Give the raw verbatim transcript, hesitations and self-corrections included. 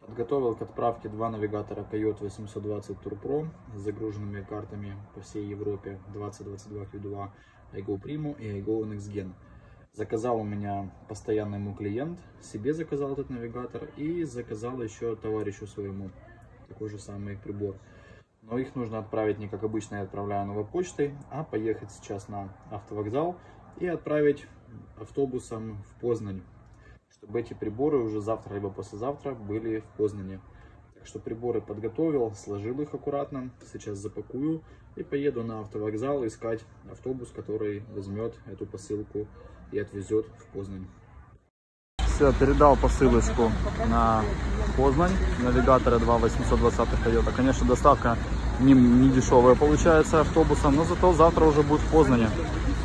Подготовил к отправке два навигатора Койот восемьсот двадцать Tour Pro с загруженными картами по всей Европе двадцать двадцать два кью два, iGo Primo и iGo NextGen. Заказал у меня постоянный мой клиент, себе заказал этот навигатор и заказал еще товарищу своему такой же самый прибор. Но их нужно отправить не как обычно я отправляю новой почтой, а поехать сейчас на автовокзал и отправить автобусом в Познань, чтобы эти приборы уже завтра либо послезавтра были в Познане. Так что приборы подготовил, сложил их аккуратно, сейчас запакую и поеду на автовокзал искать автобус, который возьмет эту посылку и отвезет в Познань. Все, передал посылочку на Познань, навигатора два восемьсот двадцать Toyota. Конечно, доставка не, не дешевая получается автобусом, но зато завтра уже будет в Познане.